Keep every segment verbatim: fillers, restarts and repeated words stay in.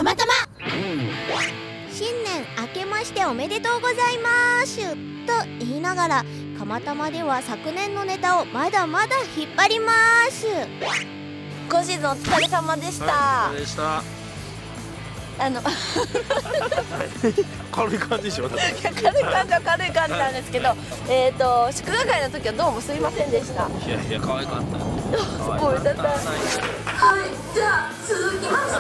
かまたま。新年明けましておめでとうございますと言いながら、かまたまでは昨年のネタをまだまだ引っ張ります。今シーズンお疲れ様でした。 はい、お疲れ様でした。 あの軽い感じでしょ。軽い感じは軽い感じなんですけど、えっと祝賀会の時はどうもすいませんでした。 いやいや可愛かった。 ごめんなさい。はい、じゃあ続きまして。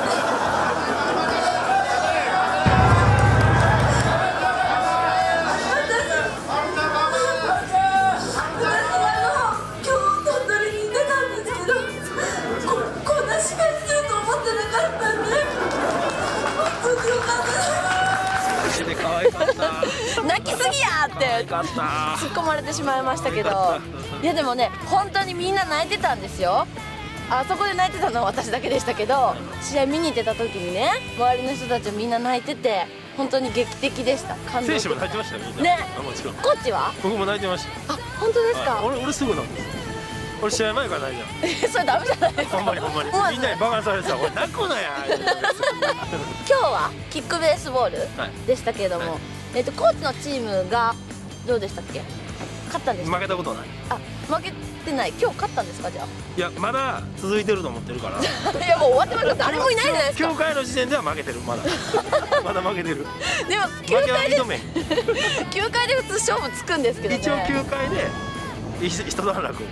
泣きすぎやって突っ込まれてしまいましたけど、いやでもね、本当にみんな泣いてたんですよ。あそこで泣いてたのは私だけでしたけど、試合見に行ってた時にね、周りの人たちはみんな泣いてて、本当に劇的でした。感動的。 選手も泣いてましたよ、みんな。 ね、 もちろん。 コーチは？ 僕も泣いてました。 あ、本当ですか？ 俺俺すぐ泣くんです。俺試合前から泣いじゃん。 それダメじゃないですか。 ほんまにほんまに。みんなにバカにされてた。俺泣くなや。 今日はキックベースボールでしたけれども、えっとコーチのチームがどうでしたっけ？勝ったんですか？ 負けたことない。あ、 負けてない。今日勝ったんですか？じゃあ。 いや、まだ続いてると思ってるから。 いや、もう終わってますよ。誰もいないじゃないですか。 きゅうかいの時点では負けてる。まだまだ負けてる。 でもきゅうかいできゅうかいで普通勝負つくんですけどね。 一応きゅうかいで一段落。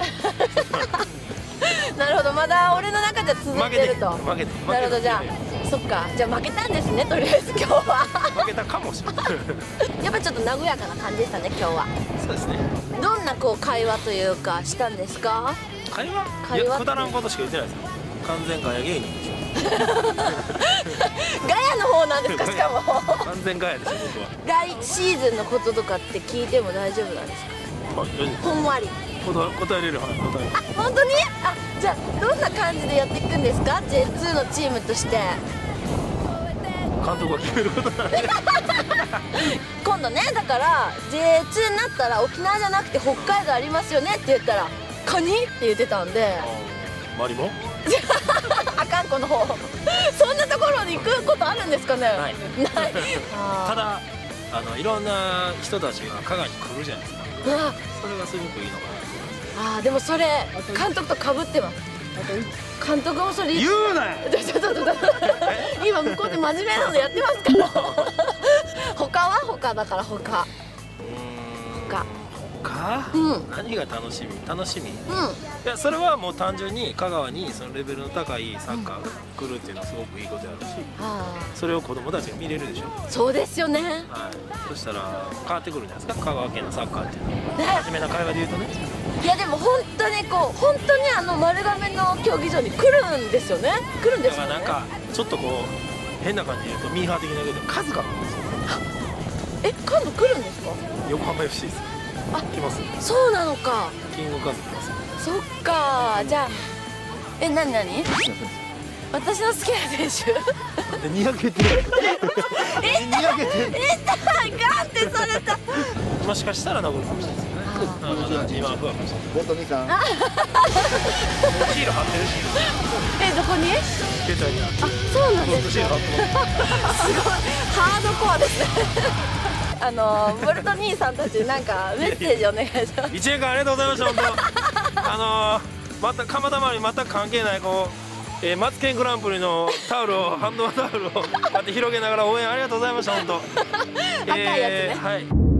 なるほど、まだ俺の中では続いてると。 負けてなるほど、じゃあそっか、じゃあ負けたんですね、とりあえず今日は。 負けたかもしれない。 やっぱちょっと和やかな感じでしたね、今日は。 そうですね。 どんなこう会話というかしたんですか？ 会話？いや、くだらんことしか言ってないですよ。完全ガヤ芸人でしょ。 ガヤの方なんですか？しかも完全ガヤですよ、僕は。 来シーズンのこととかって聞いても大丈夫なんですか？ほんわり答えれる。はい、答える。 あ、本当に？あ、じゃあどんな感じでやっていくんですか？ ジェイツー のチームとして。 監督が決めることなんで。 今度ね、だから ジェイツー になったら沖縄じゃなくて北海道ありますよねって言ったらカニって言ってたんで。 マリモ？ あかんこの方。そんなところに行くことあるんですかね？ない。ない。 ただあのいろんな人たちが香川に来るじゃないですか。それがすごくいいのかな。 ああ、でもそれ監督と被ってます。監督もそれ言うなよ。 ちょっとちょっと今向こうで真面目なのやってますから。他は他だから他。他。 他？ うん。 何が楽しみ？楽しみ？うん。いや、 や、それはもう単純に香川にそのレベルの高いサッカーが来るっていうのはすごくいいことやるし、それを子供たちが見れるでしょ。 そうですよね。はい。 そしたら変わってくるんじゃないですか、香川県のサッカーっていうのは。真面目な会話で言うとね。 いやでも本当にこう本当にあの丸亀の競技場に来るんですよね。来るんですよね。 だからなんかちょっとこう変な感じで言うとミーハー的だけど数があるんですよ。 え、今度来るんですか？ 横浜 エフシー です。あ、来ます。 そうなのか。 キングカズ来ます。 そっか、じゃあえ、なになに？私の好きな選手？ にひゃく言ってる。 えった、えった、ガンってされた。 もしかしたら残るかもしれないですよね。今は不安かもしれない。 ボトミさん。 シール貼ってるし。 え、どこに？ 携帯に。 あ、そうなんですか。 シール貼ってます。 すごいハードコアですね。あのボルト兄さんたちなんかメッセージお願いします。 いちねんかんありがとうございました。本当。あのまた蒲田丸に全く関係ないこう、えー、マツケングランプリのタオルをハンドタオルをこうやって広げながら応援ありがとうございました。本当。 赤いやつね。 はい。